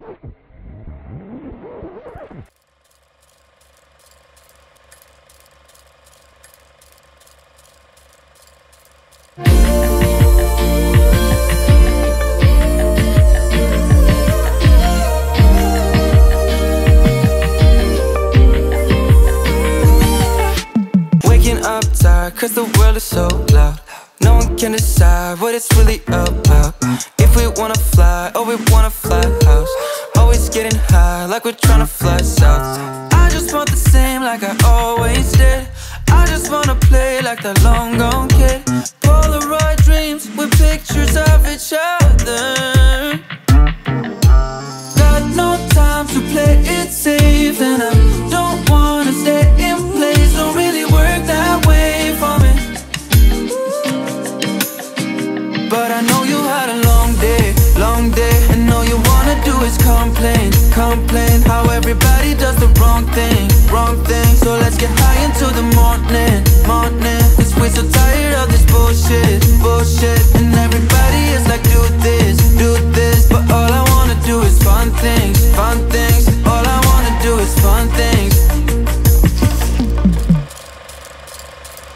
Cause the world is so loud. No one can decide what it's really about. If we wanna fly, or we wanna fly house. Always getting high, like we're trying to fly south. I just want the same like I always did. I just wanna play like that long gone kid. Polaroid dreams with pictures of each other. Got no time to play it safe, and I don't wanna stay in place. Don't really work that way for me. But I know you had a long day, and all you wanna do is complain, complain how everybody does the wrong thing, wrong thing. So let's get high into the morning, morning. Cause we're so tired of this bullshit, bullshit. And